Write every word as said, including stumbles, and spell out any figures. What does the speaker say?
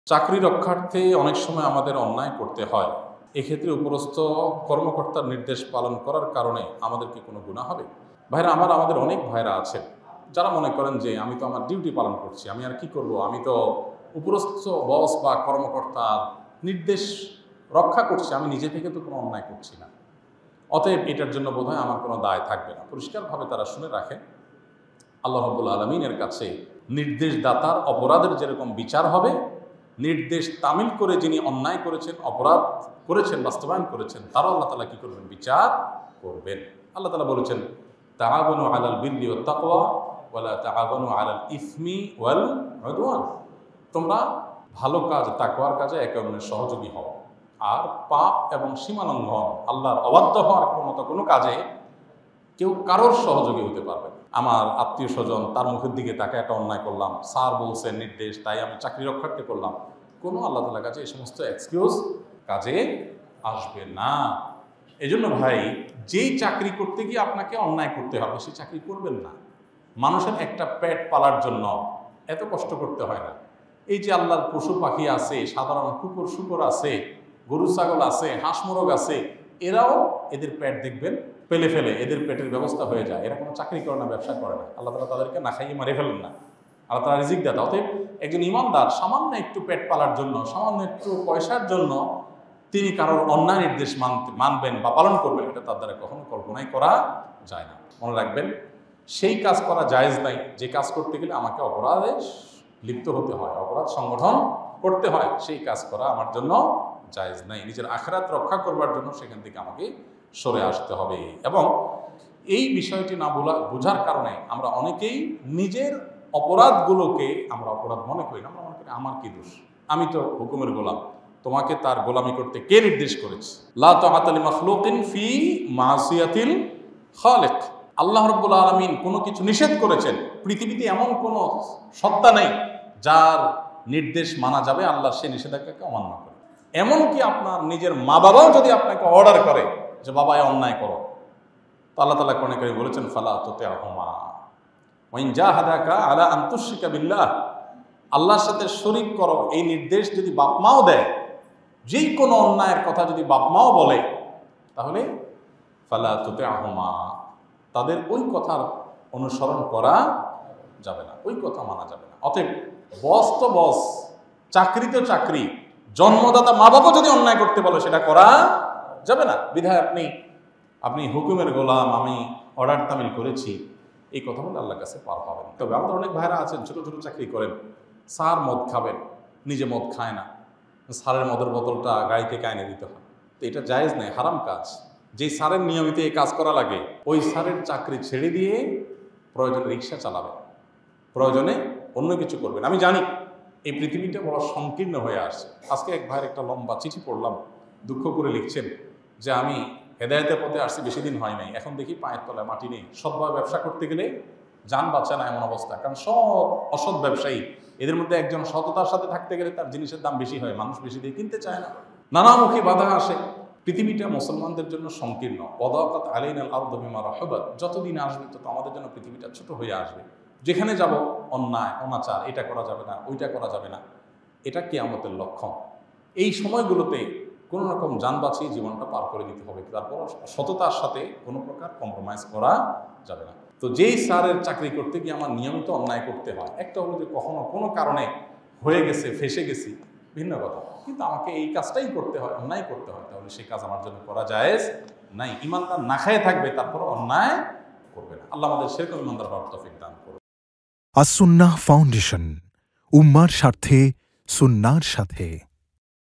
চাকরি রক্ষার্থে অনেক সময় আমাদের অন্যায় করতে হয়। এক্ষেত্রে উপরস্থ কর্মকর্তার নির্দেশ পালন করার কারণে আমাদের কি কোনো গুনাহ হবে? ভাইরা আমার, আমাদের অনেক ভাইরা আছেন যারা মনে করেন যে আমি তো আমার ডিউটি পালন করছি, আমি আর কি করব, আমি তো উপরস্থ বস বা কর্মকর্তার নির্দেশ রক্ষা করছি, আমি নিজে থেকে তো কোনো অন্যায় করছি না, অতএব এটার জন্য বোধহয় আমার কোনো দায় থাকবে না। পরিষ্কারভাবে তারা শুনে রাখেন, আল্লাহ রাব্বুল আলামিনের কাছে নির্দেশদাতার অপরাধের যেরকম বিচার হবে, নির্দেশ তামিল করে যিনি অন্যায় করেছেন, অপরাধ করেছেন, বাস্তবায়ন করেছেন, তারাও আল্লাহ তাআলা কি করবেন? বিচার করবেন। আল্লাহ তাআলা বলেছেন, তাআওয়ানু আলাল বিররি ওয়াত তাকওয়া ওয়ালা তাআওয়ানু আলাল ইসমি ওয়াল উদওয়ান। তোমরা ভালো কাজ, তাকওয়ার কাজে একে অন্যের সহযোগী হও, আর পাপ এবং সীমালঙ্ঘন, আল্লাহর অবাধ্য হওয়ার মতো কোনো কাজে কেউ কারোর সহযোগী হতে পারবে না। আমার আত্মীয় স্বজন, তার মুখের দিকে তাকে একটা অন্যায় করলাম, স্যার বলছেন নির্দেশ, তাই আমি চাকরি রক্ষার্থে করলাম, কোনো আল্লাহ তাআলার কাছে এই সমস্ত এক্সকিউজ কাজে আসবে না। এজন্য ভাই, যেই চাকরি করতে গিয়ে আপনাকে অন্যায় করতে হবে সেই চাকরি করবেন না। মানুষের একটা পেট পালার জন্য এত কষ্ট করতে হয় না। এই যে আল্লাহর পশু পাখি আছে, সাধারণ কুকুর শুকুর আছে, গরু ছাগল আছে, হাঁস মোরগ আছে, এরাও এদের পেট দেখবেন পেলে ফেলে এদের পেটের ব্যবস্থা হয়ে যায়। এরা কোনো চাকরি করে না, ব্যবসা করে না, আল্লাহ তাআলা তাদেরকে না খাইয়ে মারে ফেলেন না, আল্লাহ তাআলা রিজিক দাতা। অতএব একজন ইমানদার সামান্য একটু পেট পালার জন্য, সামান্য একটু পয়সার জন্য তিনি কারোর অন্যায় নির্দেশ মানতে মানবেন বা পালন করবেন, এটা তার দ্বারা কখনো কল্পনাই করা যায় না। মনে রাখবেন, সেই কাজ করা জায়েজ নাই যে কাজ করতে গেলে আমাকে অপরাধে লিপ্ত হতে হয়, অপরাধ সংগঠন করতে হয়, সেই কাজ করা আমার জন্য জায়েজ নাই। নিজের আখিরাত রক্ষা করবার জন্য সেখান থেকে আমাকে সরে আসতে হবে। এবং এই বিষয়টি না বোঝা বোঝার কারণে আমরা অনেকেই নিজের অপরাধগুলোকে আমরা অপরাধ মনে করি না। আমরা মনে করি আমার কি দোষ, আমি তো হুকুমের গোলাম, তোমাকে তার গোলামি করতে কে নির্দেশ করেছে? লা তাআতা লিমাখলুকিন ফি মাসিয়াতিল খালিক। আল্লাহ রাব্বুল আলামিন কোনো কিছু নিষেধ করেছেন, পৃথিবীতে এমন কোনো সত্তা নেই যার নির্দেশ মানা যাবে আল্লাহর সেই নিষেধাজ্ঞাকে অমান্য করে। এমনকি আপনার নিজের মা বাবাও যদি আপনাকে অর্ডার করে যে বাবা এ অন্যায় করো, তো আল্লাহ তাআলা কোরআনে কারীমে বলেছেন, ফালা তুতি'হুমা ওয়া ইন জাহাদাকা আলা আন তুশরিকা বিল্লাহ। আল্লাহর সাথে শরীক করো, এই নির্দেশ যদি বাপ মাও দেয়, যেই কোনো অন্যায়ের কথা যদি বাপ মাও বলে, তাহলে ফালা তুতি'হুমা, তাদের ওই কথার অনুসরণ করা যাবে না, ওই কথা মানা যাবে না। অতএব বস তো বস, চাকরি তো চাকরি, জন্মদাতা মা বাবা যদি অন্যায় করতে বলে সেটা করা যাবে না। বিধায় আপনি আপনি হুকুমের গোলাম, আমি অর্ডার তামিল করেছি, এই কথা বলে আল্লাহর কাছে পার পাবেন। তবে আমাদের অনেক ভাইরা আছেন ছোটো ছোটো চাকরি করেন, স্যার মদ খাবেন, নিজে মদ খায় না, স্যারের মদের বোতলটা গাড়ি থেকে এনে দিতে হয়, তো এটা জায়েজ নেই, হারাম কাজ। যেই স্যারের নিয়মিত এই কাজ করা লাগে, ওই স্যারের চাকরি ছেড়ে দিয়ে প্রয়োজনে রিক্সা চালাবেন, প্রয়োজনে অন্য কিছু করবেন। আমি জানি এই পৃথিবীটা বড় সংকীর্ণ হয়ে আসছে। আজকে এক ভাইয়ের একটা লম্বা চিঠি পড়লাম, দুঃখ করে লিখছেন যে আমি হেদায়েতের পথে আসছি বেশি দিন হয় নাই, এখন দেখি পায়ের তলায় মাটি নেই, সৎভাবে ব্যবসা করতে গেলে যান বাঁচে না এমন অবস্থা। কারণ সব অসৎ ব্যবসায়ী, এদের মধ্যে একজন সততার সাথে থাকতে গেলে তার জিনিসের দাম বেশি হয়, মানুষ বেশি দিয়ে কিনতে চায় না, নানামুখী বাধা আসে। পৃথিবীটা মুসলমানদের জন্য সংকীর্ণ। ওয়াদাকাত আলাইনাল আরদু বিমা রাহাবাত, যতদিন আসবে তত আমাদের জন্য পৃথিবীটা ছোট হয়ে আসবে। যেখানে যাব অন্যায় অনাচার, এটা করা যাবে না, ওইটা করা যাবে না, এটা কিয়ামতের লক্ষণ। এই সময়গুলোতে কোনো রকম যান বাঁচিয়ে জীবনটা পার করে দিতে হবে, তারপর সততার সাথে কোনো প্রকার কম্প্রোমাইজ করা যাবে না। তো যেই স্যারের চাকরি করতে গিয়ে আমার নিয়মিত অন্যায় করতে হয়, একটা হলো যে কখনো কোনো কারণে হয়ে গেছে, ফেসে গেছি, ভিন্ন কথা, কিন্তু আমাকে এই কাজটাই করতে হয়, অন্যায় করতে হয়, তাহলে সেই কাজ আমার জন্য করা জায়েজ নাই। ইমানদার না খায়ে থাকবে, তারপর অন্যায় করবে না। আল্লাহ আমাদের সেরকম ইমানদার হওয়ার তৌফিক দান করুন। আস-সুন্নাহ ফাউন্ডেশন, উম্মার স্বার্থে সুন্নাহর সাথে।